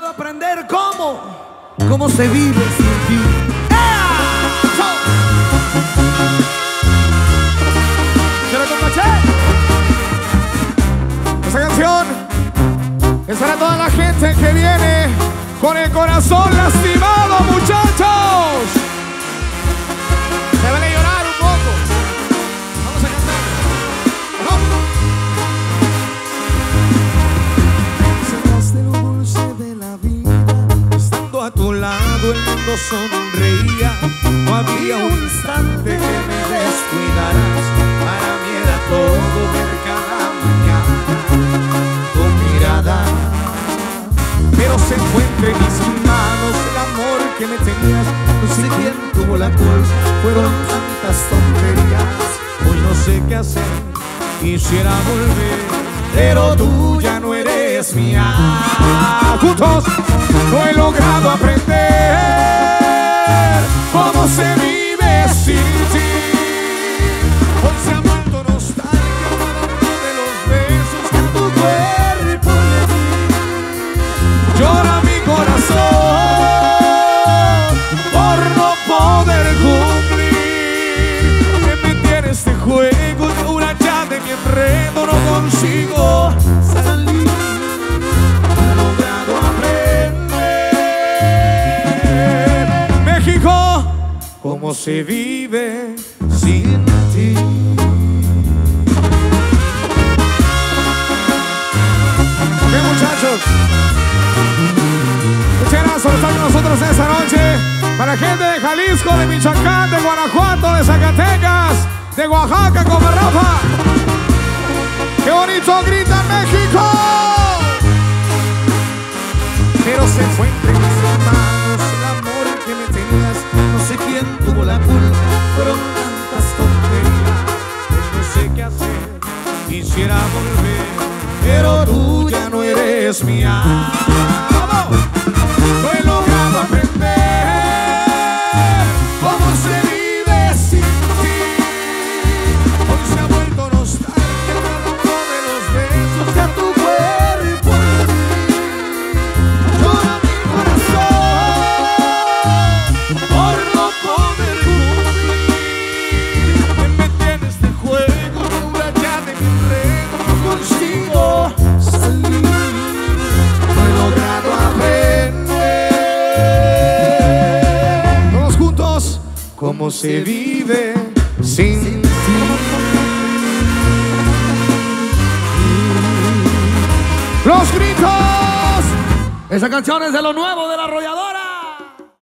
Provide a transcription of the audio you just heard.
aprender cómo se vive sin ti. Esta canción es para toda la gente que viene con el corazón lastimado, muchachos. Se vale llorar un poco. Vamos a cantar. Cerraste lo dulce de la vida. Estando a tu lado el mundo sonreía. No había un instante que me descuidaras. Para mí era todo ver cada mañana tu mirada. Pero se fue entre mis manos el amor que me tenías. No sé quién tuvo la culpa, fueron tantas tonterías. Hoy no sé qué hacer, quisiera volver, pero tú ya no eres mía. Juntos no he logrado aprender cómo se vive sin ti. Hoy se ha vuelto nostalgia de los besos que tu cuerpo le di. Llora mi corazón Por no poder cumplir. que me tiene este juego de una ya de mi enredo. No consigo Salir, he logrado aprender México, cómo se vive sin ti. ok, muchachos. Muchas gracias por estar con nosotros esta noche. Para gente de Jalisco, de Michoacán, de Guanajuato, de Zacatecas, de Oaxaca, Comarrapa. ¡Qué bonito grita México! Pero se fue entre mis manos el amor que me tenías. No sé quién tuvo la culpa, fueron tantas tonterías. Pues no sé qué hacer, quisiera volver, pero tú ya no eres mía. No he logrado aprender cómo se vive sin ti. Hoy se ha vuelto nostalgia uno de los besos que a tu cuerpo le di. Llora mi corazón por no poder cumplir. Me metí en este juego de una ya de mi enredo. No consigo salir, no he logrado aprender Todos juntos. cómo se vive sin ti. ¡Los gritos! Esa canción es de lo nuevo de La Arrolladora.